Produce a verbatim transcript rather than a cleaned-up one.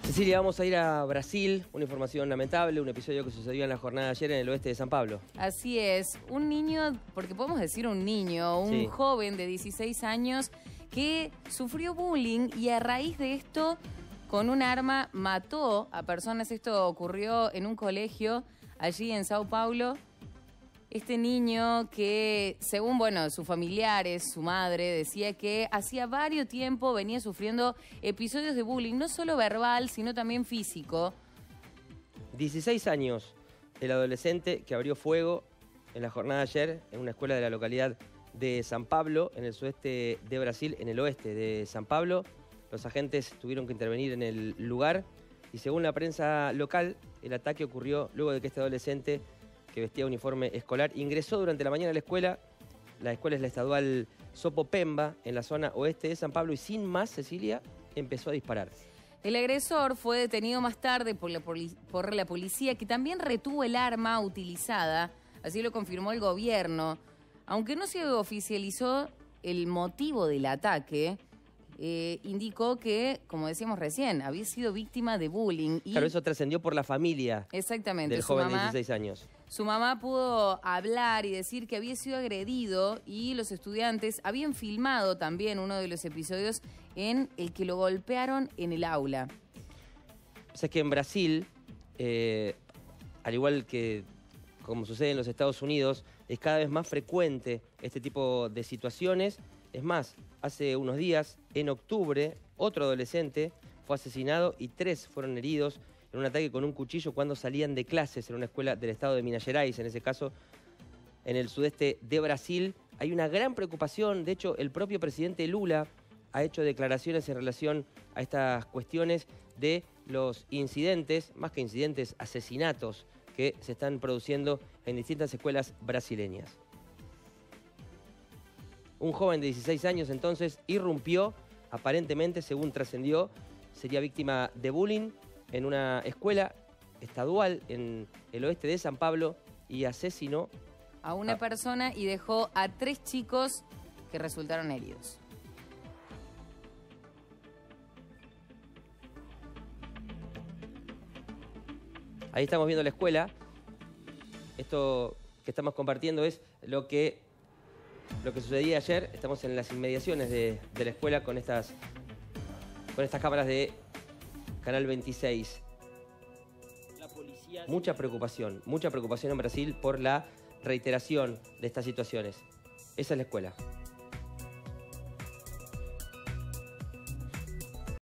Cecilia, vamos a ir a Brasil, una información lamentable, un episodio que sucedió en la jornada de ayer en el oeste de San Pablo. Así es, un niño, porque podemos decir un niño, un Sí. joven de dieciséis años que sufrió bullying y a raíz de esto, con un arma, mató a personas. Esto ocurrió en un colegio allí en Sao Paulo. Este niño que, según, bueno, sus familiares, su madre, decía que hacía varios tiempo venía sufriendo episodios de bullying, no solo verbal, sino también físico. dieciséis años, el adolescente que abrió fuego en la jornada de ayer en una escuela de la localidad de San Pablo, en el sudeste de Brasil, en el oeste de San Pablo. Los agentes tuvieron que intervenir en el lugar y según la prensa local, el ataque ocurrió luego de que este adolescente, que vestía uniforme escolar, ingresó durante la mañana a la escuela. La escuela es la estadual Sopopemba, en la zona oeste de San Pablo, y sin más, Cecilia empezó a disparar. El agresor fue detenido más tarde por la, poli- por la policía, que también retuvo el arma utilizada, así lo confirmó el gobierno. Aunque no se oficializó el motivo del ataque, eh, indicó que, como decíamos recién, había sido víctima de bullying. Y Claro, eso trascendió por la familia exactamente, del su joven de mamá, dieciséis años. Su mamá pudo hablar y decir que había sido agredido y los estudiantes habían filmado también uno de los episodios en el que lo golpearon en el aula. O sea, es que en Brasil, eh, al igual que como sucede en los Estados Unidos, es cada vez más frecuente este tipo de situaciones. Es más, hace unos días, en octubre, otro adolescente fue asesinado y tres fueron heridos en un ataque con un cuchillo cuando salían de clases en una escuela del estado de Minas Gerais, en ese caso, en el sudeste de Brasil. Hay una gran preocupación, de hecho, el propio presidente Lula ha hecho declaraciones en relación a estas cuestiones de los incidentes, más que incidentes, asesinatos que se están produciendo en distintas escuelas brasileñas. Un joven de dieciséis años entonces irrumpió, aparentemente, según trascendió, sería víctima de bullying en una escuela estadual en el oeste de San Pablo y asesinó A una Ah. persona y dejó a tres chicos que resultaron heridos. Ahí estamos viendo la escuela. Esto que estamos compartiendo es lo que, lo que sucedía ayer. Estamos en las inmediaciones de, de la escuela con estas, con estas cámaras de Canal veintiséis. Mucha preocupación, mucha preocupación en Brasil por la reiteración de estas situaciones. Esa es la escuela.